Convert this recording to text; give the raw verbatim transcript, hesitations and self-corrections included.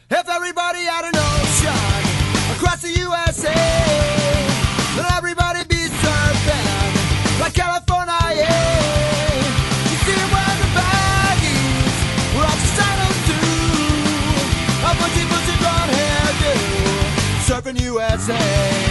If everybody had an ocean across the U S A, then everybody be surfing like California, yeah. You see where the baggies were off the saddles too, a bushy, bushy blonde hairdo, surfing U S A.